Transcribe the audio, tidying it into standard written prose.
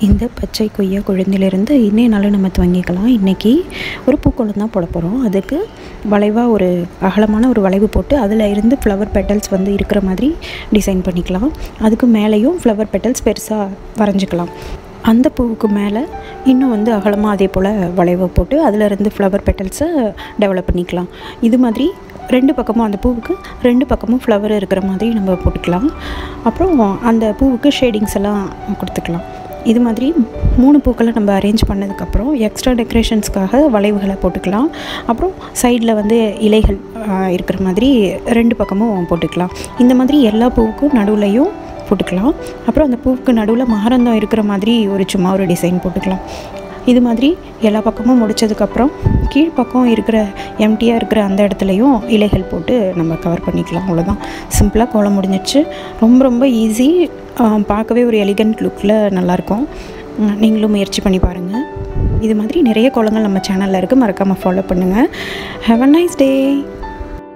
இந்த பச்சை கொய்யா கொழுந்திலிருந்து இன்னைய நாள் நம்ம துவங்கிக்கலாம். இன்றைக்கி ஒரு பூக்கோளம் தான் போட போகிறோம். அதுக்கு வளைவாக ஒரு அகலமான ஒரு வளைவு போட்டு அதில் இருந்து ஃப்ளவர் பெட்டல்ஸ் வந்து இருக்கிற மாதிரி டிசைன் பண்ணிக்கலாம். அதுக்கு மேலேயும் ஃப்ளவர் பெட்டல்ஸ் பெருசாக வரைஞ்சிக்கலாம். அந்த பூவுக்கு மேலே இன்னும் வந்து அகலமாக அதே போல் வளைவை போட்டு அதில் இருந்து ஃப்ளவர் பெட்டல்ஸை டெவலப் பண்ணிக்கலாம். இது மாதிரி ரெண்டு பக்கமும் அந்த பூவுக்கு ரெண்டு பக்கமும் ஃப்ளவர் இருக்கிற மாதிரி நம்ம போட்டுக்கலாம். அப்புறம் அந்த பூவுக்கு ஷேடிங்ஸ் எல்லாம் கொடுத்துக்கலாம். இது மாதிரி 3 பூக்களை நம்ம அரேஞ்ச் பண்ணதுக்கப்புறம் எக்ஸ்ட்ரா டெக்கரேஷன்ஸ்க்காக வளைவுகளை போட்டுக்கலாம். அப்புறம் சைடில் வந்து இலைகள் இருக்கிற மாதிரி 2 பக்கமும் போட்டுக்கலாம். இந்த மாதிரி எல்லா பூவுக்கும் நடுவுலையும் போட்டுக்கலாம். அப்புறம் அந்த பூவுக்கு நடுவில் மகரந்தம் இருக்கிற மாதிரி சும்மா ஒரு டிசைன் போட்டுக்கலாம். இது மாதிரி எல்லா பக்கமும் முடித்ததுக்கப்புறம் கீழ்ப்பக்கம் இருக்கிற எம்டியாக இருக்கிற அந்த இடத்துலையும் இலைகள் போட்டு நம்ம கவர் பண்ணிக்கலாம். அவ்வளோதான், சிம்பிளாக கோலம் முடிஞ்சிடுச்சு. ரொம்ப ரொம்ப ஈஸி, பார்க்கவே ஒரு எலிகண்ட் லுக்கில் நல்லாயிருக்கும். நீங்களும் முயற்சி பண்ணி பாருங்கள். இது மாதிரி நிறைய கோலங்கள் நம்ம சேனலில் இருக்குது, மறக்காமல் ஃபாலோ பண்ணுங்கள். Have a nice day.